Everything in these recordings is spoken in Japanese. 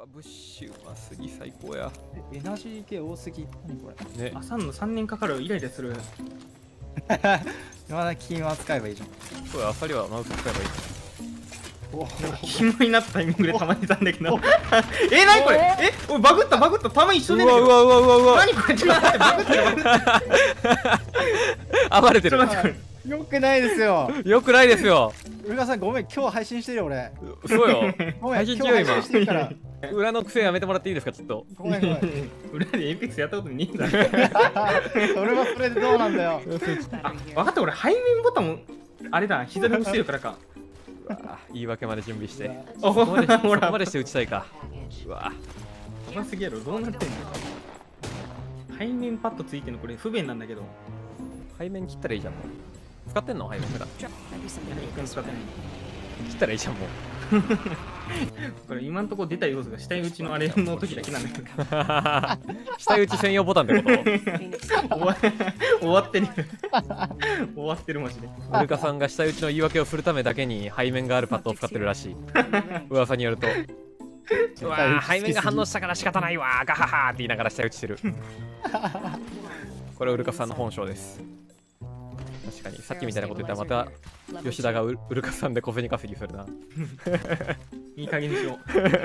ブッシュうますぎ最高や。 エナジー系多すぎ。何これ。 ね。 朝の3年かかる。イライラする。 まだ金は使えばいいじゃん。 そうや、アサリはマウス使えばいい。 お暇になったタイミングでたまにたんだけど。何これ。おいバグったバグった。弾一緒でね。 うわうわうわうわうわ。 何これ。ちょっと待ってバグってバグって。 暴れてる。 ちょっと待って。 よくないですよ。 よくないですよ。 ウルカさんごめん、今日配信してるよ俺。 そうよ。 ごめん、 配信中よ今日配信してるから。 裏の癖やめてもらっていいですか、ちょっと。 ごめんごめん。 裏でエイペックスやったことねえんだ。 それはそれでどうなんだよ。 あ、分かった。俺背面ボタンもあれだ。膝で押してるからか。 言い訳まで準備して。 あ、 そこまでそほらこまでして打ちたいか。うわ。 怖すぎやろ。どうなってんの。背面パッドついてんのこれ不便なんだけど。 背面切ったらいいじゃん。もう使ってんの背面普段。 使ってない。 切ったらいいじゃんもう。 これ今んとこ出た要素が下打ちのあれの時だけなんだけど。 下打ち専用ボタンってこと？ 終わってる。終わってるマジで。 ウルカさんが下打ちの言い訳をするためだけに背面があるパッドを使ってるらしい。噂によると。うわー、背面が反応したから仕方ないわー、ガハハーって言いながら下打ちしてる。これはウルカさんの本性です。確かにさっきみたいなこと言ったらまた吉田がウルカさんで小銭稼ぎするな。 いい加減にしよ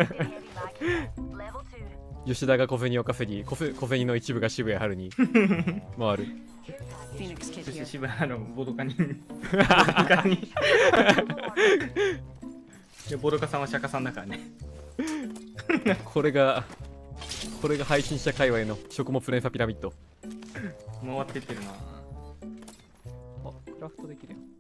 う。 吉田が小銭を稼ぎ、小銭の一部が渋谷春に回る。 そして渋谷のボドカに。ボドカに。でボドカさんは釈迦さんだからね。 これが配信者界隈の食物連鎖ピラミッド。 回ってってるな。 あ、クラフトできるやん。